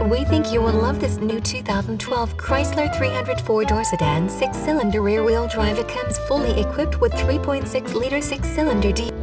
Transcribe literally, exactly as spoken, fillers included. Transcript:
We think you will love this new two thousand twelve Chrysler three hundred four-door sedan six-cylinder rear-wheel drive. It comes fully equipped with three point six liter six-cylinder D